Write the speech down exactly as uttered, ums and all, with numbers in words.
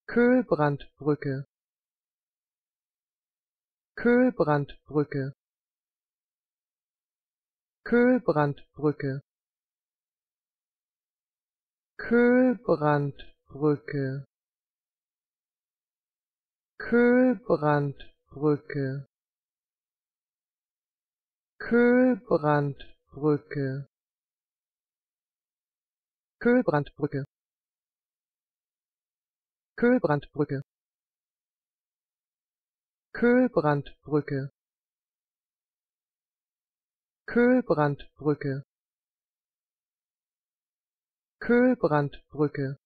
Köhlbrandbrücke, Köhlbrandbrücke, Köhlbrandbrücke, Köhlbrandbrücke, Köhlbrandbrücke, Köhlbrandbrücke, Köhlbrandbrücke, Köhlbrandbrücke, Köhlbrandbrücke, Köhlbrandbrücke, Köhlbrandbrücke